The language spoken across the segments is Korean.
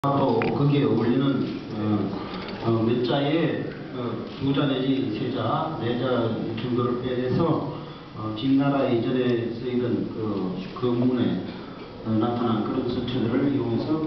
또 거기에 어울리는 몇 자의 두 자 내지 세 자, 네 자 정도를 빼내서 진나라 이전에 쓰이던 그 거문에 나타난 그런 서체들을 이용해서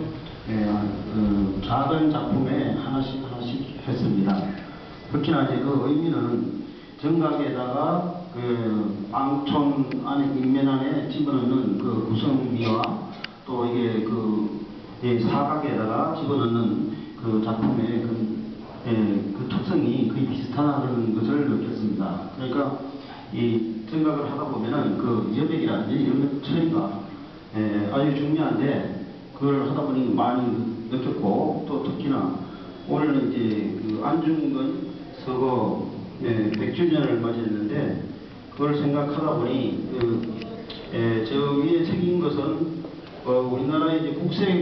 작은 작품에 하나씩 했습니다. 특히나 이제 그 의미는 정각에다가 그 앙촌 안에 인면 안에 집어넣는 그 구성미와 또 이게 그 사각에다가 집어넣는 그 작품의 그 특성이 거의 비슷하다는 것을 느꼈습니다. 그러니까 이 생각을 하다 보면은 그 여백이라든지 이런 처리가 아주 중요한데 그걸 하다 보니 많이 느꼈고 또 특히나 오늘은 이제 그 안중근 서거 100주년을 맞이했는데 그걸 생각하다 보니 저 위에 새긴 것은 우리나라의 이제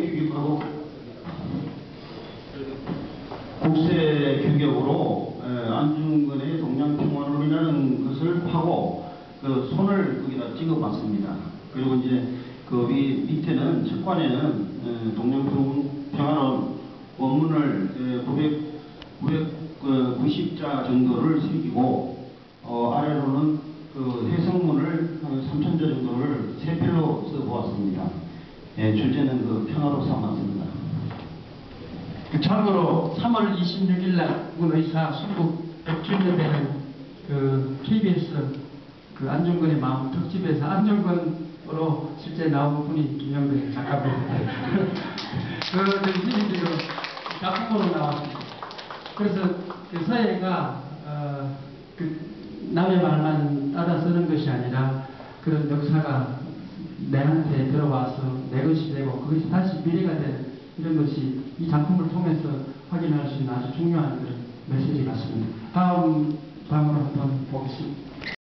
국세 규격으로 안중근의 동양평화론이라는 것을 파고 그 손을 거기다 찍어봤습니다. 그리고 이제 그 밑에는 책관에는 동양평화론 원문을 990자 정도를 새기고 아래로는 그 해석문을 3000자 정도를 세 필로 써보았습니다. 주제는 그 평화로 삼았습니다. 참고로 3월 26일 날 문의사 순국 100주년 되는 그 KBS 그 안중근의 마음 특집에서 안중근으로 실제 나온 분이 김영배 작가입니다. 그 지금 작품으로 나왔습니다. 그래서 그 서예가 그 남의 말만 따라 쓰는 것이 아니라 그런 역사가 내한테 들어와서 내 것이 되고 그것이 다시 미래가 되는 이런 것이 이 작품을 통해서 확인할 수 있는 아주 중요한 그런 메시지 같습니다. 다음 방으로 한번 보겠습니다.